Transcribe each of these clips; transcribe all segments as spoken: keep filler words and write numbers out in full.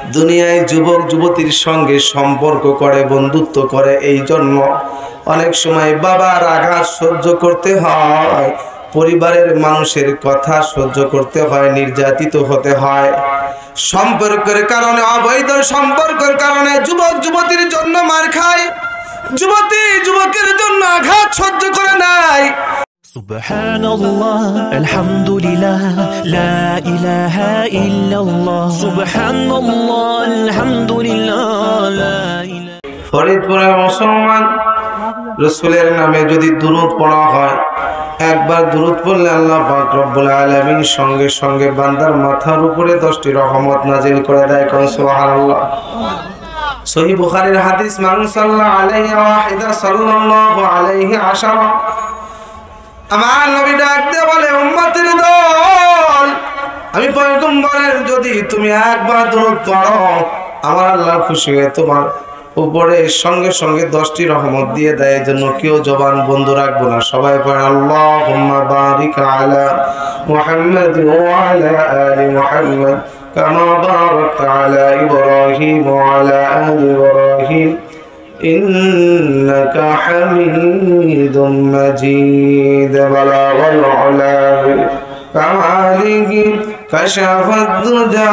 দুনিয়ায় যুবক যুবতীর সঙ্গে সম্পর্ক করে, বন্ধুত্ব করে, এই জন্য অনেক সময় বাবার আঘাত সহ্য করতে হয়, পরিবারের মানুষের কথা সহ্য করতে হয়, নির্যাতিত হতে হয়। সম্পর্কের কারণে, অবৈধ সম্পর্কের কারণে যুবক যুবতীর জন্য মার খায়, যুবতী যুবকের জন্য আঘাত সহ্য করে নাই। সুবহানাল্লাহ, আলহামদুলিল্লাহ, লা ইলাহা ইল্লাল্লাহ, সুবহানাল্লাহ, আলহামদুলিল্লাহ, লা ইলাহা। ফরিদপুরের মুসলমান রাসূলের নামে যদি দুরূদ পড়া হয়, একবার দুরূদ পড়লে আল্লাহ পাক রব্বুল আলামিন সঙ্গে সঙ্গে বান্দার মাথার উপরে দশটি রহমত নাজিল করে দেয়। কোন সুবহানাল্লাহ। সহিহ বুখারীর হাদিস, মান সাল্লা আলাইহি ওয়াহিদা সাল্লাল্লাহু আলাইহি আশারা। আমার নবী ডাক দিয়ে বলে, উম্মতের দল, আমি পয়গম্বরের যদি তুমি একবার দুরূদ পড়ো, আমার আল্লাহ খুশি হয়ে তোমার উপরে সঙ্গে সঙ্গে দশটি রহমত দিয়ে দেয়। জন্য কেউ জবান বন্ধ রাখবো না, সবাই পড়ে আল্লাহুম্মা বারিক আলা মুহাম্মাদ ওয়া আলা আলি মুহাম্মাদ কামা বারাকতা আলা ইব্রাহিম ওয়া আলা আলি ইব্রাহিম ইন্নাকা হামিদুম মাজিদ। বালাগাল উলা কামালিহি কাশাফাদ দুজা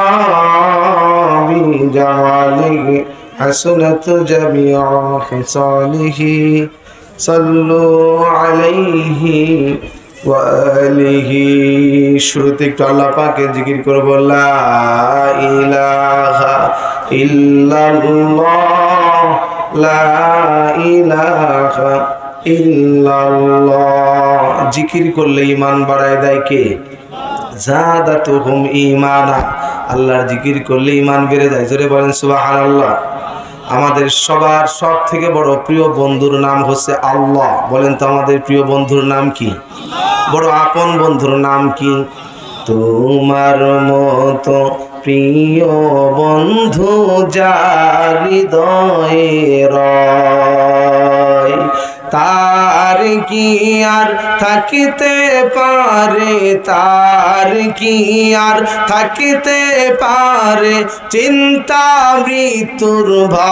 বিজামালিহি حسنت جميع خصاله صلوا عليه وآله। শুরুতে একটু আল্লাহ পাকের জিকির করব, লা ইলাহা ইল্লাল্লাহ, লা ইলাহা ইল্লাল্লাহ। জিকির করলে ঈমান বাড়ায় দেয় কে? জাদাতুহুম ঈমানা। আল্লাহর জিকির করলে ঈমান বেড়ে যায়। জোরে বলেন সুবহানাল্লাহ। আমাদের সবার সব থেকে বড় প্রিয় বন্ধুর নাম হচ্ছে আল্লাহ। বলেন তো আমাদের প্রিয় বন্ধুর নাম কি? বড় আপন বন্ধুর নাম কি? তোমার মতো প্রিয় বন্ধু যার হৃদয়ে রয়, তার কি আর থাকিতে পারে, তার কি আর থাকিতে পারে চিন্তা মৃত্যুর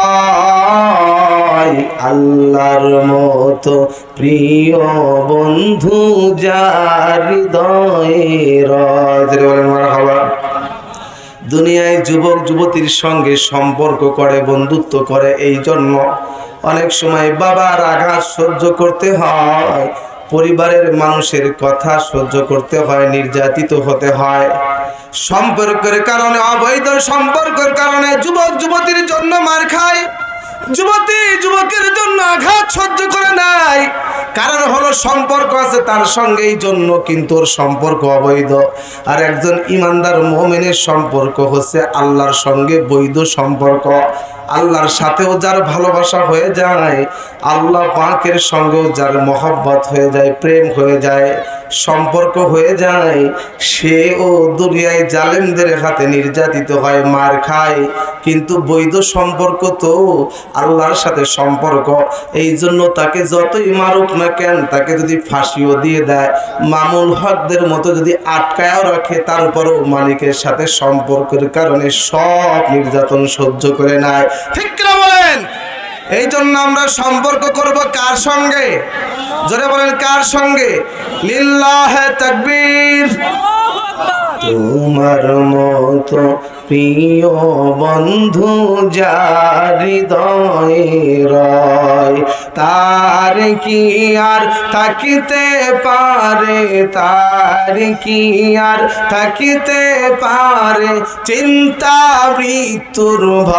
ভয়। আল্লাহর মতো প্রিয় বন্ধু যার হৃদয়ে রয়। মারহাবা। দুনিয়ায় যুবক যুবতীর সঙ্গে সম্পর্ক করে, বন্ধুত্ব করে, এই জন্য অনেক সময় বাবার আঘাত সহ্য করতে হয়, পরিবারের মানুষের কথা সহ্য করতে হয়, নির্যাতিত হতে হয়। সম্পর্কের কারণে, অবৈধ সম্পর্কের কারণে যুবক যুবতীর জন্য মার খায়, যুবতী যুবকের জন্য আঘাত সহ্য করে নাই। কারণ হলো সম্পর্ক আছে তার সঙ্গে, এই জন্য কিন্তু ওর সম্পর্ক অবৈধ। আর একজন ইমানদার মুমিনের সম্পর্ক হচ্ছে আল্লাহর সঙ্গে বৈধ সম্পর্ক। আল্লাহর সাথেও যার ভালোবাসা হয়ে যায়, আল্লাহ পাকের সঙ্গেও যার মহব্বত হয়ে যায়, প্রেম হয়ে যায়, সম্পর্ক হয়ে যায়, সেও দুনিয়ায় জালেমদের হাতে নির্যাতিত হয়, মার খায়। কিন্তু বৈধ সম্পর্ক তো আল্লাহর সাথে সম্পর্ক, এই জন্য তাকে যতই মারুক না কেন, তাকে যদি ফাঁসিও দিয়ে দেয়, মামুল হকদের মতো যদি আটকায়ও রাখে, তারপরেও মালিকের সাথে সম্পর্কের কারণে সব নির্যাতন সহ্য করে নেয়। ঠিক কিনা বলেন? এই জন্য আমরা সম্পর্ক করব কার সঙ্গে? জোরে বলেন, কার সঙ্গে? লিল্লাহে তাকবীর। তোমার মতো প্রিয় বন্ধু যার হৃদয়ে রয়, তার কি আর থাকিতে পারে, তার কি আর থাকিতে পারে চিন্তা মৃত্যুর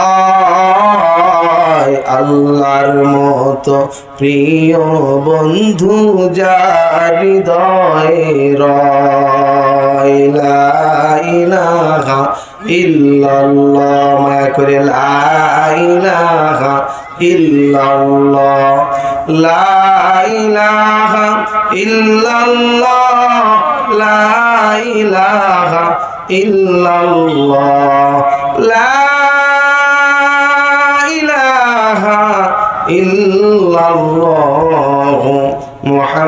ভয়। আল্লাহর মতো প্রিয় বন্ধু যার হৃদয়ে রয়, লা ইলাহা ইল্লাল্লাহ। মায়া করে লা ইলাহা ইল্লাল্লাহ, লা ইলাহা ইল্লাল্লাহ, লা ইলাহা ইল্লাল্লাহ, লা ইলাহা ইল্লাল্লাহ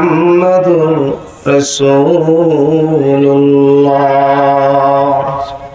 মুহাম্মাদুর রাসূলুল্লাহ।